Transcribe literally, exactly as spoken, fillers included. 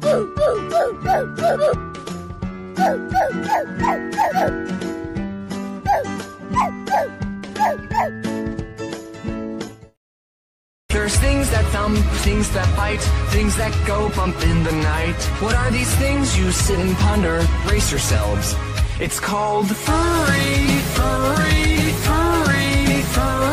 There's things that thump, things that bite, things that go bump in the night. What are these things? You sit and ponder, brace yourselves. It's called furry, furry, furry, furry.